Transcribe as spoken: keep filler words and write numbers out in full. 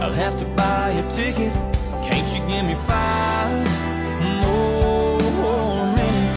I'll have to buy a ticket. Can't you